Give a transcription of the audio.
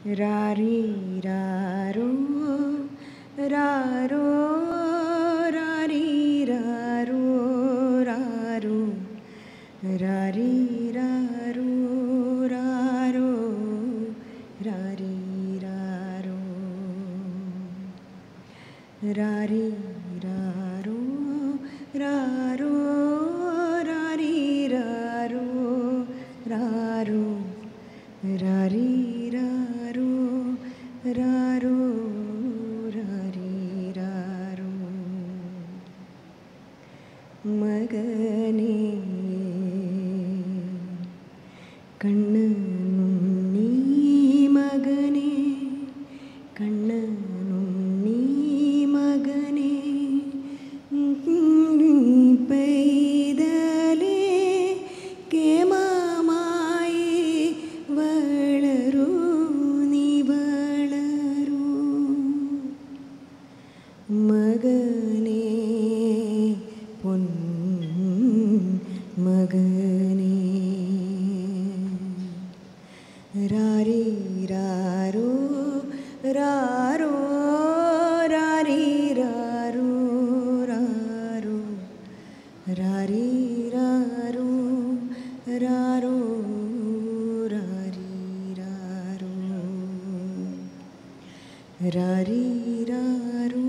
रारी रारो रारो रारी रारो रारो रारी रारो रारो रारी रारो रारी रारो रारो रारी रारो रारो रारी रारो रारो रारी रारो मगने कण्णनुण्णी मगने कण्णनुण्णी मगने पैदले केममायि വളരൂ നീ വളരൂ മകനേ പൊൻ മകനേ രാരി രാരോ രാരോ രാരി രാരോ രാരോ രാരി രാരോ രാരോ രാരി രാരോ